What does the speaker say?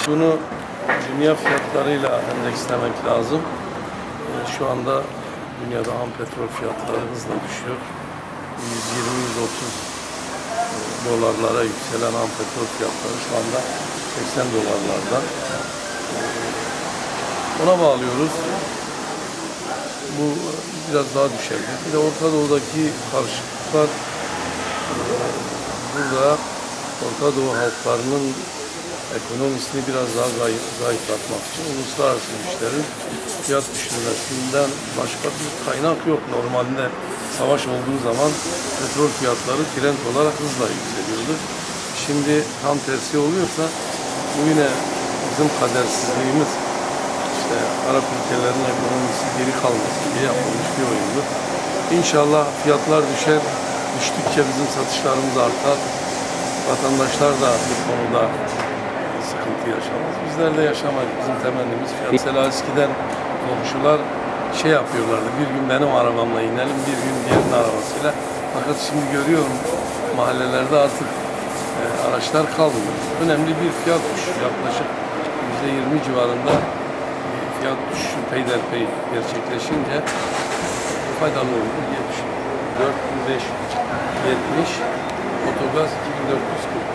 Bunu dünya fiyatlarıyla endekslemek lazım. Şu anda dünyada ham petrol fiyatları hızla düşüyor. 120-130 dolarlara yükselen ham petrol fiyatları şu anda 80 dolarlarda. Ona bağlıyoruz. Bu biraz daha düşebilir. Bir de Orta Doğu'daki karışıklıklar burada Orta Doğu halklarının ekonomisini biraz daha zayıflatmak için uluslararası güçlerin fiyat düşürmesinden başka bir kaynak yok. Normalde savaş olduğu zaman petrol fiyatları trend olarak hızla yükseliyordu. Şimdi tam tersi oluyorsa bu yine bizim kadersizliğimiz, işte Arap ülkelerinin ekonomisi geri kalması diye yapılmış bir oyundur. İnşallah fiyatlar düşer, düştükçe bizim satışlarımız artar. Vatandaşlar da bu konuda sıkıntı yaşamaz. Bizler de yaşamayız. Bizim temennimiz fiyat. Mesela eskiden komşular şey yapıyorlardı. Bir gün benim arabamla inelim, bir gün diğerinin arabasıyla. Fakat şimdi görüyorum mahallelerde artık araçlar kalmıyor. Önemli bir fiyat düşüşü. Yaklaşık %20 civarında fiyat düşüşü peyderpey gerçekleşince faydalı olur diye düşünüyorum. 4570, otogaz 2440.